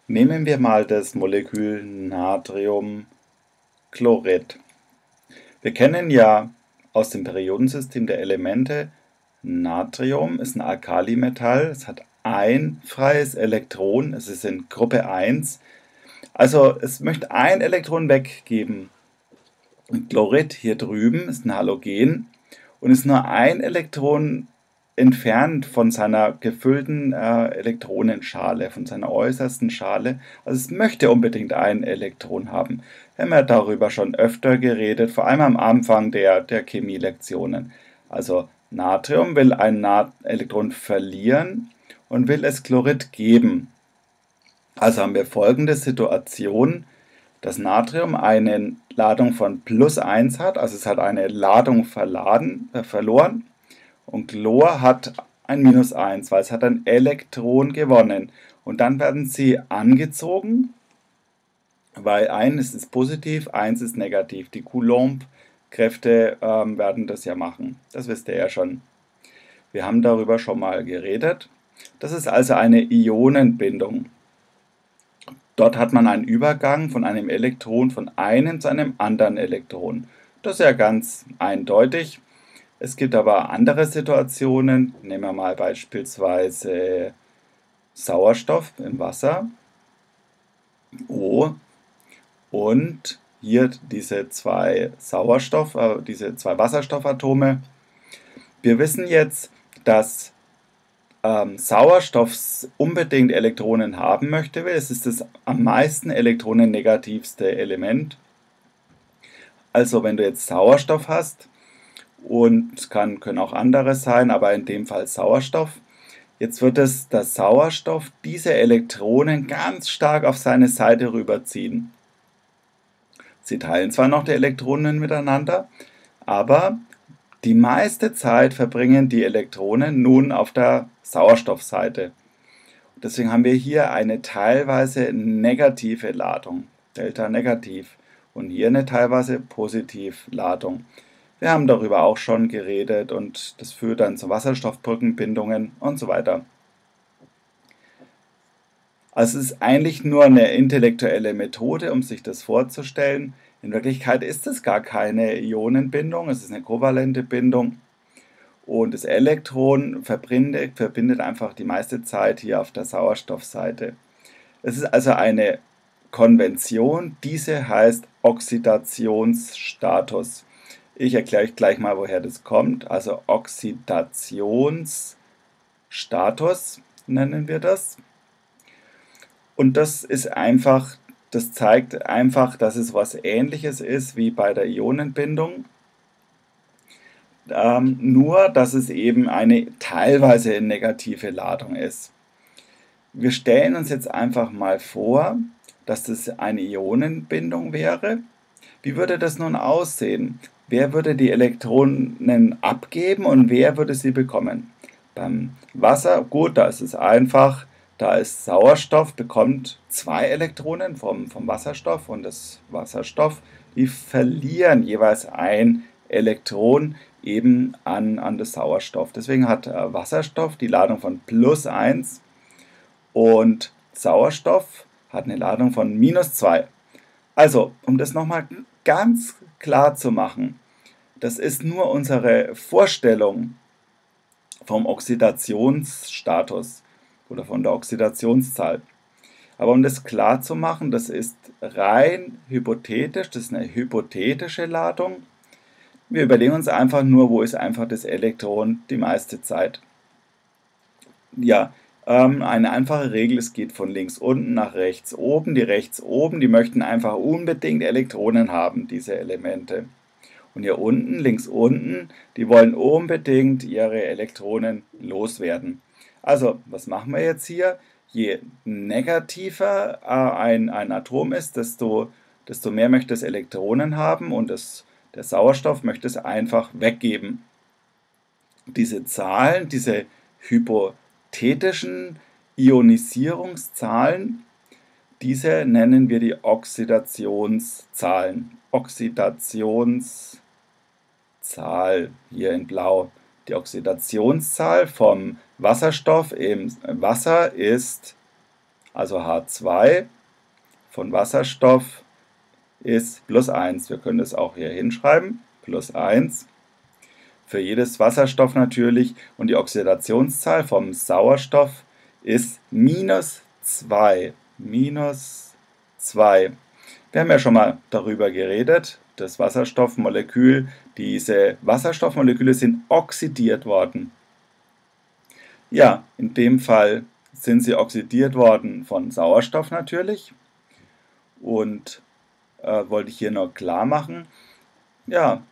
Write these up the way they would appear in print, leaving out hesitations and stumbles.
Nehmen wir mal das Molekül Natriumchlorid. Wir kennen ja aus dem Periodensystem der Elemente, Natrium ist ein Alkalimetall, es hat ein freies Elektron, es ist in Gruppe 1. Also es möchte ein Elektron weggeben. Und Chlorid hier drüben ist ein Halogen und ist nur ein Elektron entfernt von seiner gefüllten Elektronenschale, von seiner äußersten Schale. Also es möchte unbedingt ein Elektron haben. Wir haben ja darüber schon öfter geredet, vor allem am Anfang der Chemielektionen. Also Natrium will ein Elektron verlieren und will es Chlorid geben. Also haben wir folgende Situation: Das Natrium eine Ladung von +1 hat, also es hat eine Ladung verloren, und Chlor hat ein -1, weil es hat ein Elektron gewonnen. Und dann werden sie angezogen, weil eins ist positiv, eins ist negativ. Die Coulomb-Kräfte werden das ja machen. Das wisst ihr ja schon. Wir haben darüber schon mal geredet. Das ist also eine Ionenbindung. Dort hat man einen Übergang von einem Elektron von einem zu einem anderen Elektron. Das ist ja ganz eindeutig. Es gibt aber andere Situationen. Nehmen wir mal beispielsweise Sauerstoff im Wasser. O. Und hier diese zwei Wasserstoffatome. Wir wissen jetzt, dass Sauerstoff unbedingt Elektronen haben möchte. Es ist das am meisten elektronennegativste Element. Also wenn du jetzt Sauerstoff hast, und es können auch andere sein, aber in dem Fall Sauerstoff, jetzt wird es der Sauerstoff diese Elektronen ganz stark auf seine Seite rüberziehen. Sie teilen zwar noch die Elektronen miteinander, aber die meiste Zeit verbringen die Elektronen nun auf der Sauerstoffseite. Deswegen haben wir hier eine teilweise negative Ladung, Delta negativ, und hier eine teilweise Positivladung. Wir haben darüber auch schon geredet und das führt dann zu Wasserstoffbrückenbindungen und so weiter. Also es ist eigentlich nur eine intellektuelle Methode, um sich das vorzustellen. In Wirklichkeit ist es gar keine Ionenbindung, es ist eine kovalente Bindung. Und das Elektron verbindet einfach die meiste Zeit hier auf der Sauerstoffseite. Es ist also eine Konvention, diese heißt Oxidationsstatus. Ich erkläre euch gleich mal, woher das kommt. Also Oxidationsstatus nennen wir das. Und das zeigt einfach, dass es was Ähnliches ist wie bei der Ionenbindung. Nur, dass es eben eine teilweise negative Ladung ist. Wir stellen uns jetzt einfach mal vor, dass das eine Ionenbindung wäre. Wie würde das nun aussehen? Wer würde die Elektronen abgeben und wer würde sie bekommen? Beim Wasser, gut, da ist es einfach. Da ist Sauerstoff, bekommt 2 Elektronen vom Wasserstoff, und das Wasserstoff, die verlieren jeweils ein Elektron eben an das Sauerstoff. Deswegen hat Wasserstoff die Ladung von +1 und Sauerstoff hat eine Ladung von -2. Also, um das nochmal ganz klar zu machen, das ist nur unsere Vorstellung vom Oxidationsstatus oder von der Oxidationszahl. Aber um das klar zu machen, das ist rein hypothetisch, das ist eine hypothetische Ladung. Wir überlegen uns einfach nur, wo ist einfach das Elektron die meiste Zeit. Ja, eine einfache Regel, es geht von links unten nach rechts oben. Die rechts oben, die möchten einfach unbedingt Elektronen haben, diese Elemente. Und hier unten, links unten, die wollen unbedingt ihre Elektronen loswerden. Also, was machen wir jetzt hier? Je negativer ein Atom ist, desto mehr möchte es Elektronen haben, und der Sauerstoff möchte es einfach weggeben. Diese Zahlen, diese hypothetischen Ionisierungszahlen, diese nennen wir die Oxidationszahlen. Oxidationszahl hier in Blau. Die Oxidationszahl vom Wasserstoff im Wasser ist Also H2 von Wasserstoff ist +1. Wir können das auch hier hinschreiben, +1. Für jedes Wasserstoff natürlich. Und die Oxidationszahl vom Sauerstoff ist -2. -2. Wir haben ja schon mal darüber geredet, das Wasserstoffmolekül, diese Wasserstoffmoleküle sind oxidiert worden. Ja, in dem Fall sind sie oxidiert worden von Sauerstoff natürlich. Und wollte ich hier noch klar machen. Ja,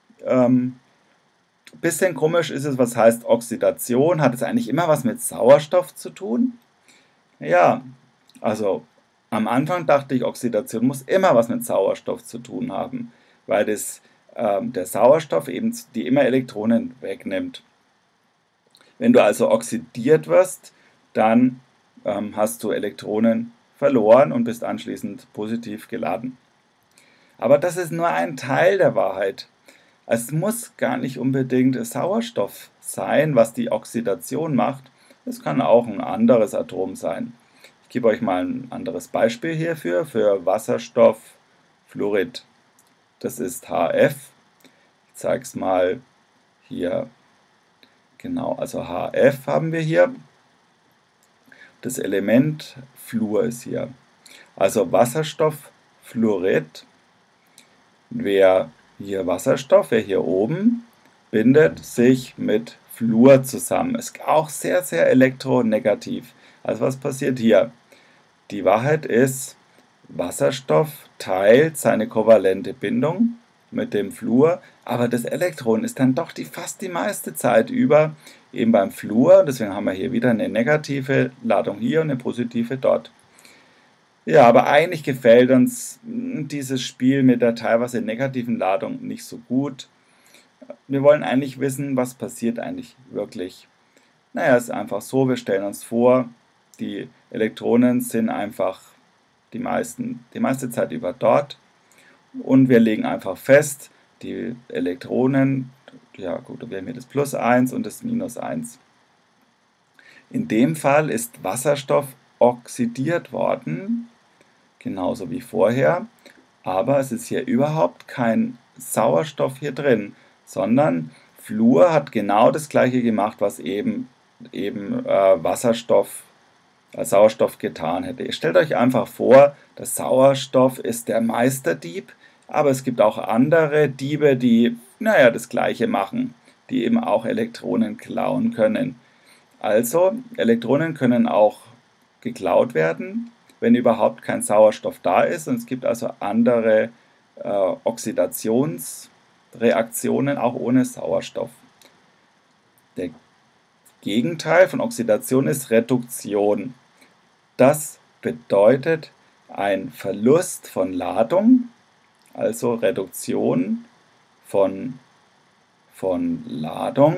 bisschen komisch ist es, was heißt Oxidation? Hat es eigentlich immer was mit Sauerstoff zu tun? Ja, also am Anfang dachte ich, Oxidation muss immer was mit Sauerstoff zu tun haben, weil der Sauerstoff eben die immer Elektronen wegnimmt. Wenn du also oxidiert wirst, dann hast du Elektronen verloren und bist anschließend positiv geladen. Aber das ist nur ein Teil der Wahrheit. Es muss gar nicht unbedingt Sauerstoff sein, was die Oxidation macht. Es kann auch ein anderes Atom sein. Ich gebe euch mal ein anderes Beispiel hierfür, für Wasserstofffluorid. Das ist HF. Ich zeige es mal hier. Genau, also HF haben wir hier. Das Element Fluor ist hier. Also Wasserstofffluorid. Wer hier oben, bindet sich mit Fluor zusammen. Ist auch sehr, sehr elektronegativ. Also was passiert hier? Die Wahrheit ist, Wasserstoff teilt seine kovalente Bindung mit dem Fluor, aber das Elektron ist dann doch fast die meiste Zeit über eben beim Fluor. Deswegen haben wir hier wieder eine negative Ladung hier und eine positive dort. Ja, aber eigentlich gefällt uns dieses Spiel mit der teilweise negativen Ladung nicht so gut. Wir wollen eigentlich wissen, was passiert eigentlich wirklich. Naja, es ist einfach so, wir stellen uns vor, die Elektronen sind einfach die meiste Zeit über dort und wir legen einfach fest, die Elektronen, ja gut, wir haben hier das +1 und das -1. In dem Fall ist Wasserstoff oxidiert worden, genauso wie vorher, aber es ist hier überhaupt kein Sauerstoff hier drin, sondern Fluor hat genau das gleiche gemacht, was eben Sauerstoff getan hätte. Ihr stellt euch einfach vor, der Sauerstoff ist der Meisterdieb, aber es gibt auch andere Diebe, die, naja, das Gleiche machen, die eben auch Elektronen klauen können. Also, Elektronen können auch geklaut werden, wenn überhaupt kein Sauerstoff da ist. Und es gibt also andere Oxidationsreaktionen auch ohne Sauerstoff. Der Gegenteil von Oxidation ist Reduktion. Das bedeutet ein Verlust von Ladung, also Reduktion von Ladung.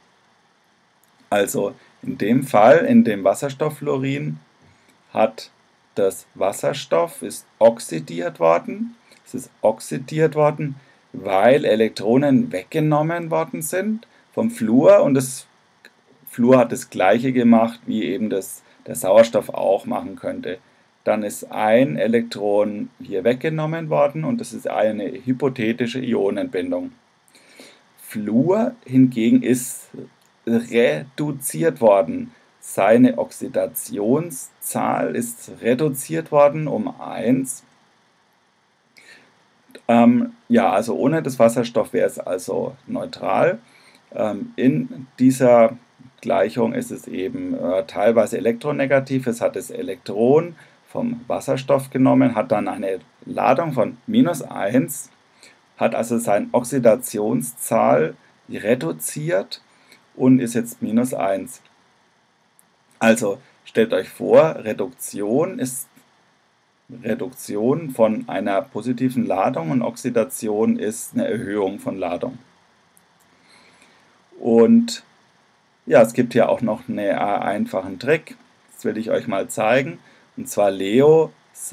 Also in dem Fall, in dem Wasserstofffluorin, hat das Wasserstoff ist oxidiert worden. Es ist oxidiert worden, weil Elektronen weggenommen worden sind vom Fluor und das Fluor hat das gleiche gemacht, wie eben der Sauerstoff auch machen könnte. Dann ist ein Elektron hier weggenommen worden und das ist eine hypothetische Ionenbindung. Fluor hingegen ist reduziert worden. Seine Oxidationszahl ist reduziert worden um 1. Ja, also ohne das Wasserstoff wäre es also neutral. In dieser Gleichung ist es eben teilweise elektronegativ. Es hat das Elektron vom Wasserstoff genommen, hat dann eine Ladung von -1, hat also seine Oxidationszahl reduziert und ist jetzt -1. Also stellt euch vor, Reduktion ist Reduktion von einer positiven Ladung und Oxidation ist eine Erhöhung von Ladung. Und ja, es gibt hier auch noch einen einfachen Trick, das will ich euch mal zeigen. Und zwar Leo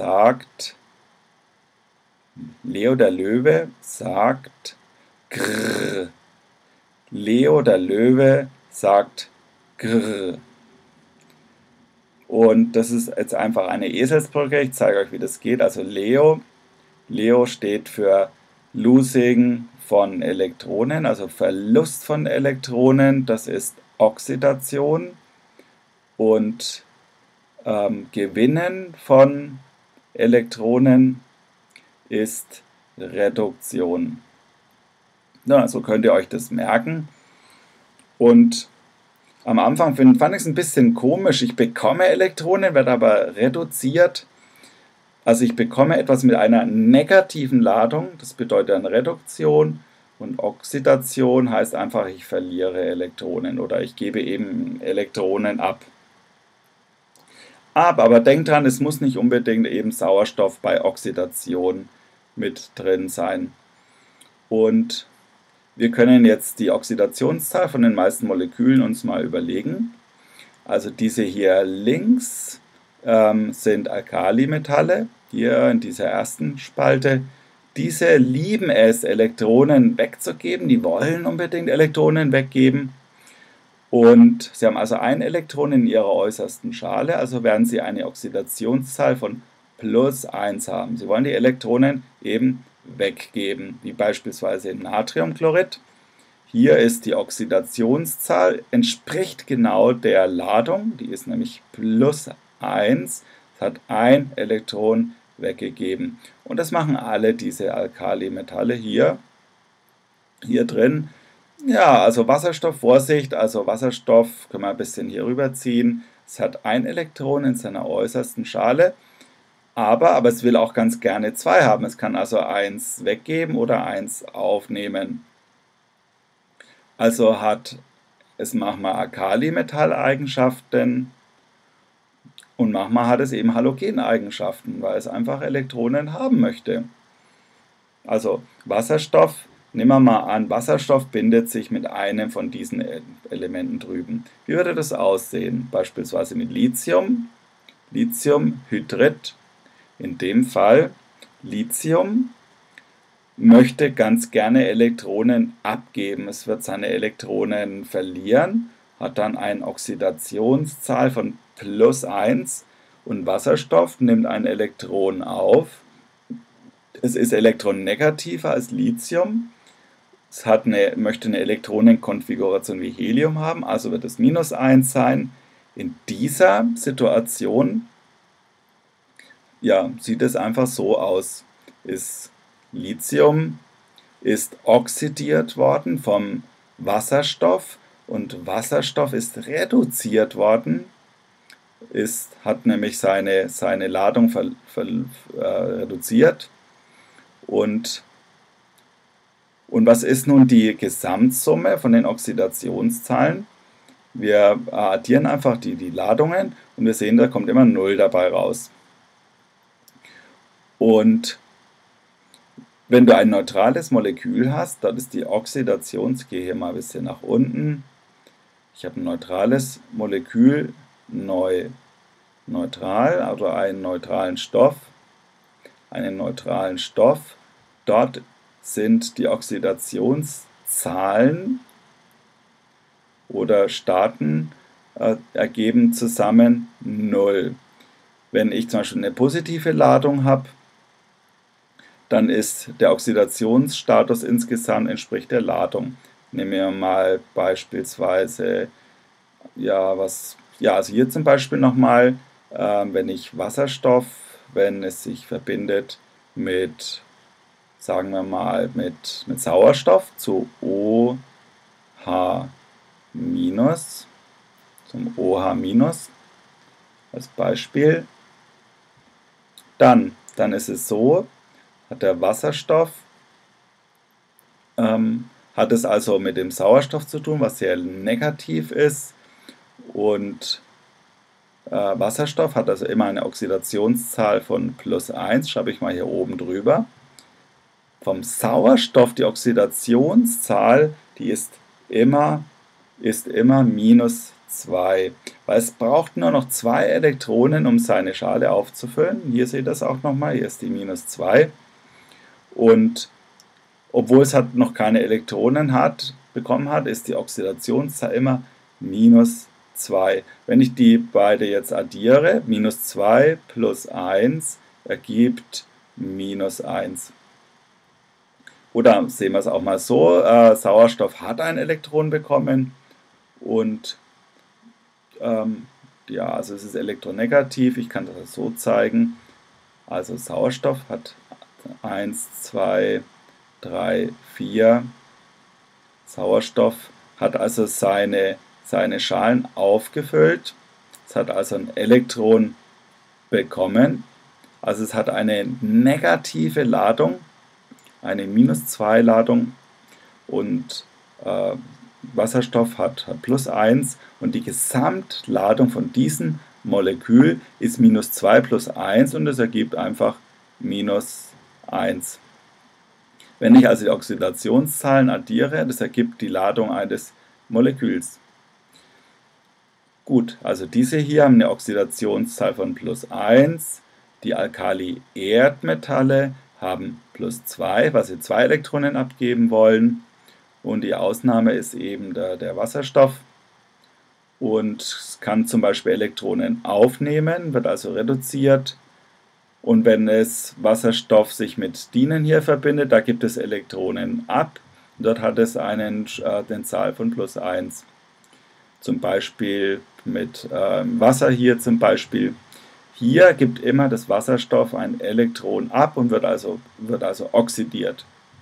der Löwe sagt grrr. Leo der Löwe sagt grrr. Und das ist jetzt einfach eine Eselsbrücke. Ich zeige euch, wie das geht. Also Leo. Leo steht für Losing von Elektronen, also Verlust von Elektronen. Das ist Oxidation. Und Gewinnen von Elektronen ist Reduktion. Ja, so könnt ihr euch das merken. Und am Anfang fand ich es ein bisschen komisch. Ich bekomme Elektronen, werde aber reduziert. Also ich bekomme etwas mit einer negativen Ladung, das bedeutet dann Reduktion. Und Oxidation heißt einfach, ich verliere Elektronen oder ich gebe eben Elektronen ab. Aber denkt dran, es muss nicht unbedingt eben Sauerstoff bei Oxidation mit drin sein. Und wir können jetzt die Oxidationszahl von den meisten Molekülen uns mal überlegen. Also diese hier links sind Alkalimetalle, hier in dieser ersten Spalte. Diese lieben es, Elektronen wegzugeben, die wollen unbedingt Elektronen weggeben. Und sie haben also ein Elektron in ihrer äußersten Schale, also werden sie eine Oxidationszahl von +1 haben. Sie wollen die Elektronen eben weggeben, wie beispielsweise in Natriumchlorid. Hier ist die Oxidationszahl, entspricht genau der Ladung, die ist nämlich +1, es hat ein Elektron weggegeben. Und das machen alle diese Alkalimetalle hier drin. Ja, also Wasserstoff, Vorsicht, also Wasserstoff können wir ein bisschen hier rüberziehen. Es hat ein Elektron in seiner äußersten Schale, aber es will auch ganz gerne zwei haben. Es kann also eins weggeben oder eins aufnehmen. Also hat es manchmal Alkalimetalleigenschaften und manchmal hat es eben Halogeneigenschaften, weil es einfach Elektronen haben möchte. Also Wasserstoff, nehmen wir mal an, Wasserstoff bindet sich mit einem von diesen Elementen drüben. Wie würde das aussehen? Beispielsweise mit Lithium, Lithiumhydrid. In dem Fall Lithium möchte ganz gerne Elektronen abgeben. Es wird seine Elektronen verlieren, hat dann eine Oxidationszahl von +1 und Wasserstoff nimmt ein Elektron auf. Es ist elektronegativer als Lithium. Es möchte eine Elektronenkonfiguration wie Helium haben, also wird es -1 sein. In dieser Situation ja, sieht es einfach so aus. Lithium ist oxidiert worden vom Wasserstoff und Wasserstoff ist reduziert worden, hat nämlich seine Ladung reduziert. Und was ist nun die Gesamtsumme von den Oxidationszahlen? Wir addieren einfach die Ladungen und wir sehen, da kommt immer 0 dabei raus. Und wenn du ein neutrales Molekül hast, dann ist die Oxidation, ich gehe hier mal ein bisschen nach unten, ich habe ein neutrales Molekül, neutral, also einen neutralen Stoff, dort sind die Oxidationszahlen oder Staaten ergeben zusammen 0. Wenn ich zum Beispiel eine positive Ladung habe, dann ist der Oxidationsstatus insgesamt entspricht der Ladung. Nehmen wir mal beispielsweise, also hier zum Beispiel nochmal, wenn ich Wasserstoff, wenn es sich verbindet mit, sagen wir mal, mit Sauerstoff zu OH-, zum OH- als Beispiel, dann ist es so, hat der Wasserstoff, hat es also mit dem Sauerstoff zu tun, was sehr negativ ist. Und Wasserstoff hat also immer eine Oxidationszahl von +1, schreibe ich mal hier oben drüber. Vom Sauerstoff die Oxidationszahl, die ist immer -2, weil es braucht nur noch 2 Elektronen, um seine Schale aufzufüllen. Hier seht ihr das auch nochmal, hier ist die -2. Und obwohl es noch keine Elektronen bekommen hat, ist die Oxidationszahl immer -2. 2. Wenn ich die beide jetzt addiere, minus 2 plus 1 ergibt minus 1. Oder sehen wir es auch mal so, Sauerstoff hat ein Elektron bekommen und ja, also es ist elektronegativ, ich kann das so zeigen. Also Sauerstoff hat 1, 2, 3, 4. Sauerstoff hat also seine Schalen aufgefüllt. Es hat also ein Elektron bekommen. Also es hat eine negative Ladung, eine minus 2 Ladung und Wasserstoff hat plus 1 und die Gesamtladung von diesem Molekül ist minus 2 plus 1 und das ergibt einfach minus 1. Wenn ich also die Oxidationszahlen addiere, das ergibt die Ladung eines Moleküls. Gut, also diese hier haben eine Oxidationszahl von plus 1. Die Alkali-Erdmetalle haben plus 2, weil sie 2 Elektronen abgeben wollen. Und die Ausnahme ist eben der Wasserstoff. Und es kann zum Beispiel Elektronen aufnehmen, wird also reduziert. Und wenn es Wasserstoff sich mit Dienen hier verbindet, da gibt es Elektronen ab. Dort hat es eine Zahl von plus 1. Zum Beispiel mit Wasser hier zum Beispiel. Hier gibt immer das Wasserstoff ein Elektron ab und wird also oxidiert.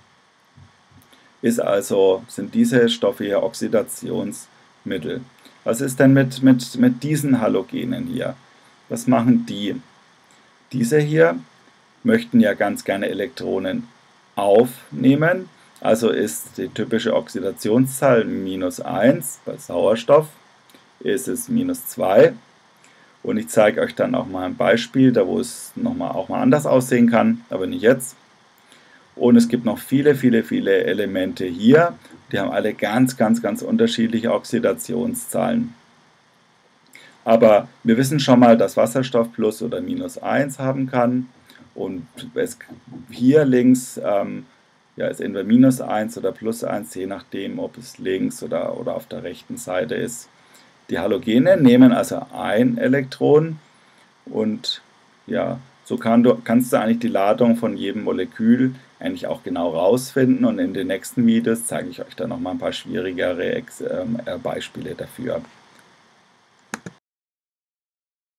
Sind diese Stoffe hier Oxidationsmittel. Was ist denn mit diesen Halogenen hier? Was machen die? Diese hier möchten ja ganz gerne Elektronen aufnehmen. Also ist die typische Oxidationszahl minus 1. Bei Sauerstoff ist es minus 2. Und ich zeige euch dann auch mal ein Beispiel, da wo es auch mal anders aussehen kann, aber nicht jetzt. Und es gibt noch viele Elemente hier. Die haben alle ganz unterschiedliche Oxidationszahlen. Aber wir wissen schon mal, dass Wasserstoff plus oder minus 1 haben kann. Und hier links ist entweder minus 1 oder plus 1, je nachdem, ob es links oder auf der rechten Seite ist. Die Halogene nehmen also ein Elektron und ja, so kannst du eigentlich die Ladung von jedem Molekül eigentlich auch genau rausfinden und in den nächsten Videos zeige ich euch dann nochmal ein paar schwierigere Beispiele dafür.